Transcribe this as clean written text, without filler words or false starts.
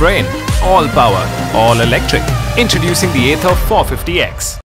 brain. All power, all electric. Introducing the Ather 450X.